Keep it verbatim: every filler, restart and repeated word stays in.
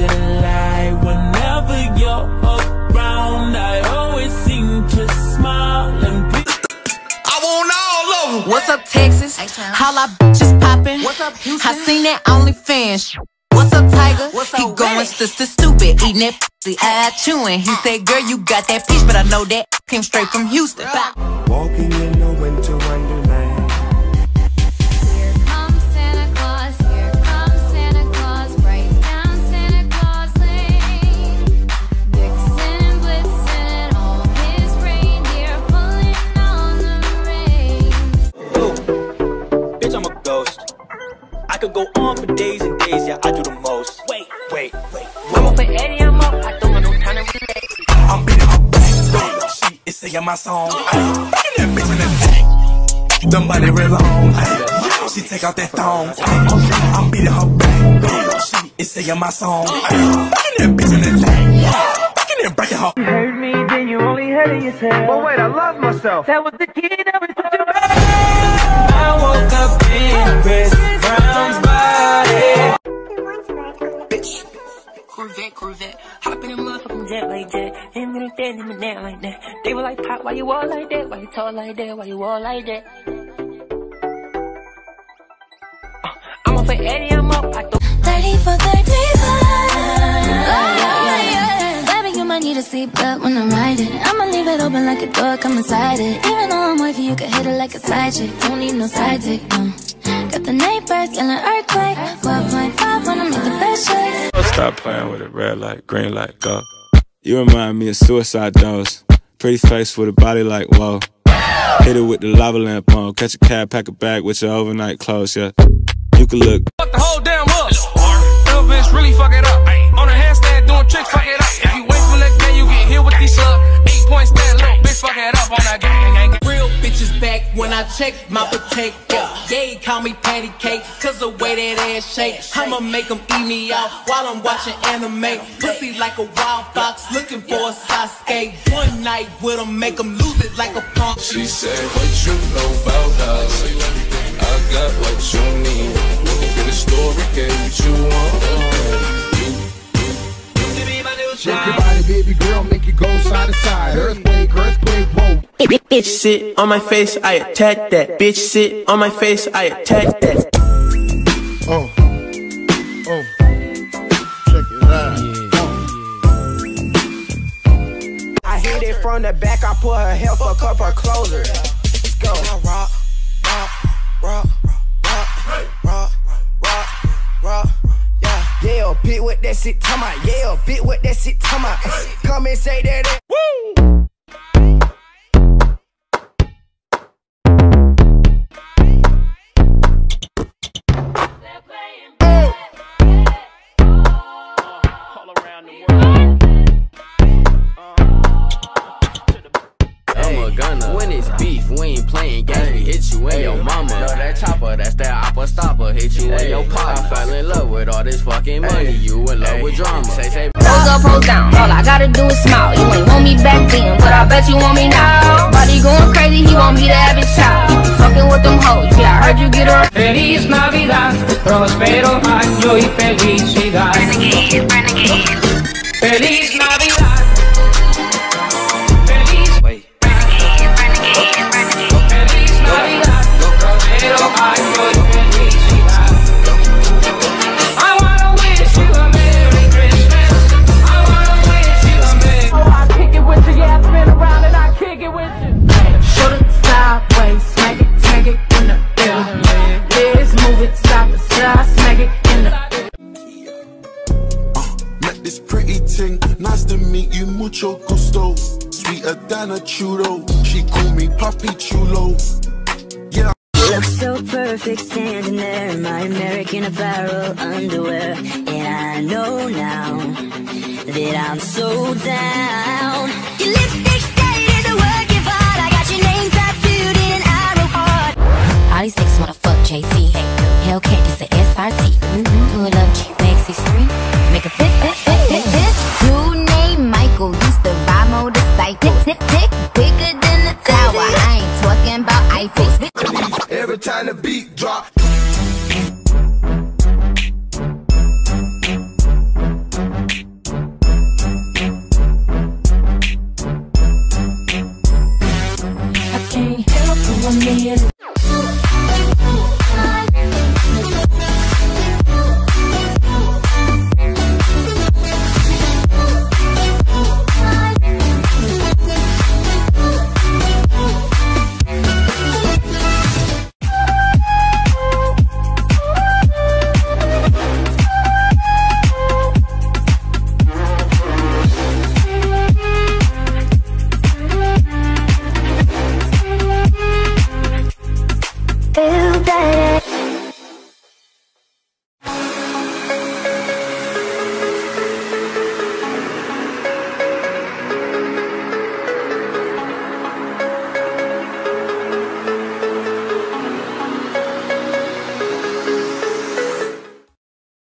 July. Whenever you're around, I always seem to smile and be. I want all of them. What's up, Texas? How our bitches poppin'? What's up, Houston? I seen that OnlyFans. What's up, Tiger? What's up, he going sister stupid, eating that pussy, eye chewing. He said, girl, you got that peach, but I know that came straight from Houston. Walking in the winter wonderland. Here comes Santa Claus, here comes Santa Claus, right down Santa Claus Lane. Vixen, Blitzen, all his reindeer pulling on the reins. Ooh, bitch, I'm a ghost. I could go on for days and days, yeah, I do the most. Wait, wait, wait. I'm up for Eddie, I'm up, I don't want no time to relate. I'm beating her back. She is singing my song. Ayy, that bitch in the tank. The money real long. Ayy, she take out that thong. Ayy, I'm beating her back. She is singing my song. Ayy, that bitch in the tank. Breaking it, breaking her. You heard me, then you only heard yourself. But wait, I love myself. That was the key that was such a bad. I woke up in Chris Brown's body. Bitch. Corvette, Corvette. Hop in a motherfucking jet like that. Him in that, him in that like that. They were like, Pop, why you all like that? Why you tall like that? Why you all like that? Uh, I'm up for Eddie, I'm up. I don't. thirty for thirty-five. Oh, yeah. Baby, you might need a seatbelt when I'm riding. I'ma leave it open like a door, come inside it. Even though I'm wifey, you can hit it like a side chick. Don't need no side dick, no. Got the neighbors yelling earthquake. twelve point five when I make the best shake. Stop playing with it, red light, green light, go. You remind me of Suicide Dolls. Pretty face with a body like whoa. Hit it with the lava lamp on. Catch a cab, pack a bag with your overnight clothes, yeah. You can look. Fuck the whole damn up. Little bitch really fuck it up. On a handstand doing tricks, fuck it up. If you wait for that game, you get hit with these uh eight point stand, little bitch fuck it up on that gang, gang, gang. Real bitches back when I check my potato. Yeah, call me patty cake, cause the way that ass shake. I'ma make them eat me out while I'm watching anime. Pussy like a wild fox, looking for a Sasuke. One night with them, make them lose it like a punk. She said, what you know about us? I got what you need. Look at the story, get what you want. Shake your body, baby girl, make it go side to side. Earthquake, earthquake, whoa. Bitch sit on my face, I attack that. Bitch sit on my face, I attack that. Oh, oh, check it out. Yeah. I hit it from the back, I put her hair, fuck up her closer. Let's go. Rock, rock, rock, rock, rock, rock, rock, rock. Yeah, bitch, what that shit talking about? Yeah, bitch, what that shit talking about? Come and say that. Woo! When it's beef, we ain't playing games, we hit you in your mama. No, that chopper, that's that oppa stopper, hit you in your pop. I fell in love with all this fucking money, you in love with drama. Say, say, Pose up, pose down, all I gotta do is smile. You ain't want me back then, but I bet you want me now. Body going crazy, he want me to have his child. Fucking with them hoes, yeah, I heard you get her. Feliz Navidad, prospero año y felicidad. Renegade, renegade. Feliz Navidad. Nice to meet you, mucho gusto. Sweeter than a churro. She call me Papi Chulo. Yeah. You look so perfect standing there in my American Apparel underwear. And I know now that I'm so down. Your lipstick stain is a work of art. I got your name tattooed in an arrow heart. All these niggas wanna fuck J T. Hellcat is a S R T. Pull up G-Max six three. Make a fit, fit, fit, fit. This dude named Michael used to ride motorcycles. Tick, tick, bigger than the tower. I ain't talking about Eiffels. Every time the beat drop. feel better.